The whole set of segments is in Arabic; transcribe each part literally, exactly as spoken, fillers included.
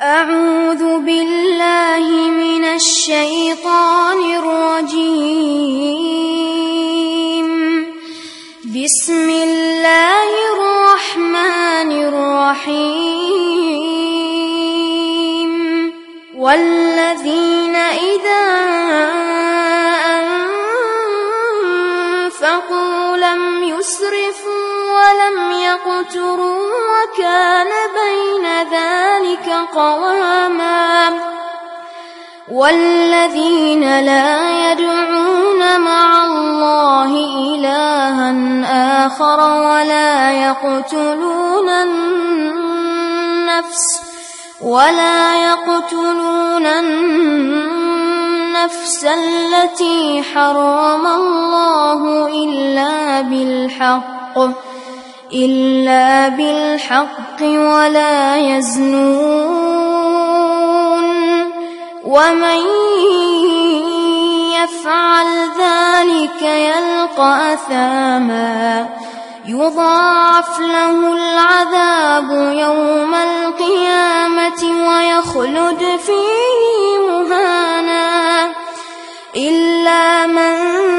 أعوذ بالله من الشيطان الرجيم. بسم الله الرحمن الرحيم. والذين إذا أنفقوا لم يسرفوا ولم يقتروا وكان بين ذلك قواما. والذين لا يدعون مع الله إلها آخر ولا يقتلون النفس ولا يقتلون النفس التي حرم الله إلا بالحق إلا بالحق ولا يزنون. ومن يفعل ذلك يلقى أثاما يضاعف له العذاب يوم القيامة ويخلد فيه مهانا إلا من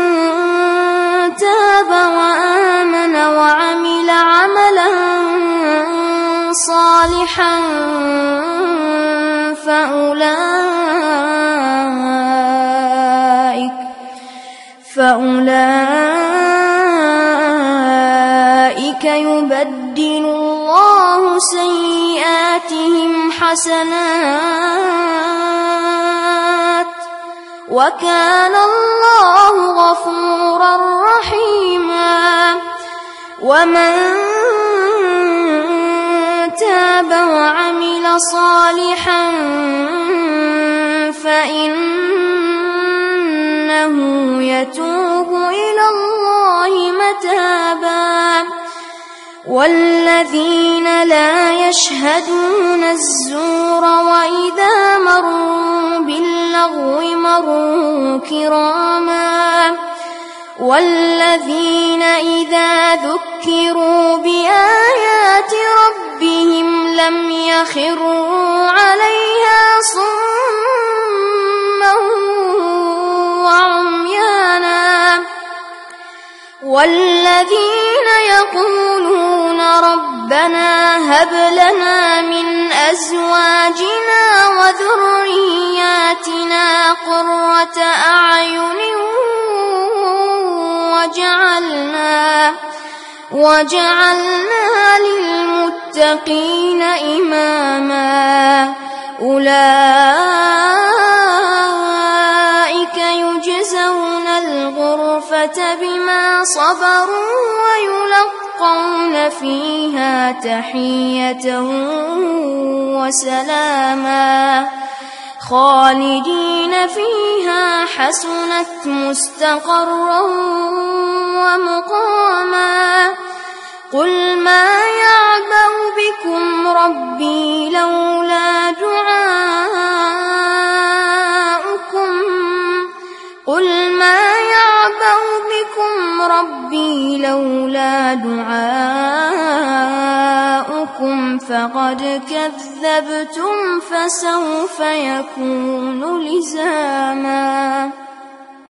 تاب وآمن وعمل عملا صالحا فأولئك فأولئك يبدل الله سيئاتهم حسنات وكان الله غفورا رحيما. ومن تاب وعمل صالحا فإنه يتوب إلى الله متابا. والذين لا يشهدون الزور وإذا مروا باللغو مروا كراما. والذين إذا ذكروا بآيات ربهم لم يخروا عليها صما وعميانا. والذين يقولون ربنا هب لنا من أزواجنا وذرياتنا قرة أعين وجعلنا وجعلنا للمتقين إماما. أولئك يجزون الغرفة بما صبروا ويلقون فيها تحية وسلاما خالدين فيها حسنت مستقرا ومقاما. قل ما يعبأ بكم ربي لولا دعاؤكم قل ما يعبأ بكم ربي لولا دعاؤكم فقد كذبتم فسوف يكون لزاما.